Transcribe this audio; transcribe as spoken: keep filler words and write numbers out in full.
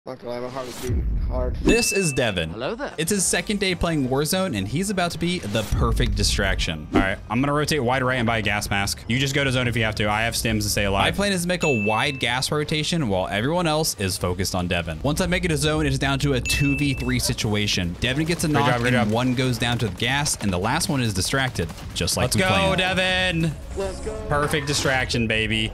Not gonna lie, my heart is beating hard. This is Devin. Hello there. It's his second day playing Warzone, and he's about to be the perfect distraction. All right, I'm gonna rotate wide right and buy a gas mask. You just go to zone if you have to. I have stims to stay alive. My plan is to make a wide gas rotation while everyone else is focused on Devin. Once I make it a zone, it is down to a two v three situation. Devin gets a knock, job, and job. one goes down to the gas, and the last one is distracted, just like Let's we go, planned. Devin. Let's go. Perfect distraction, baby.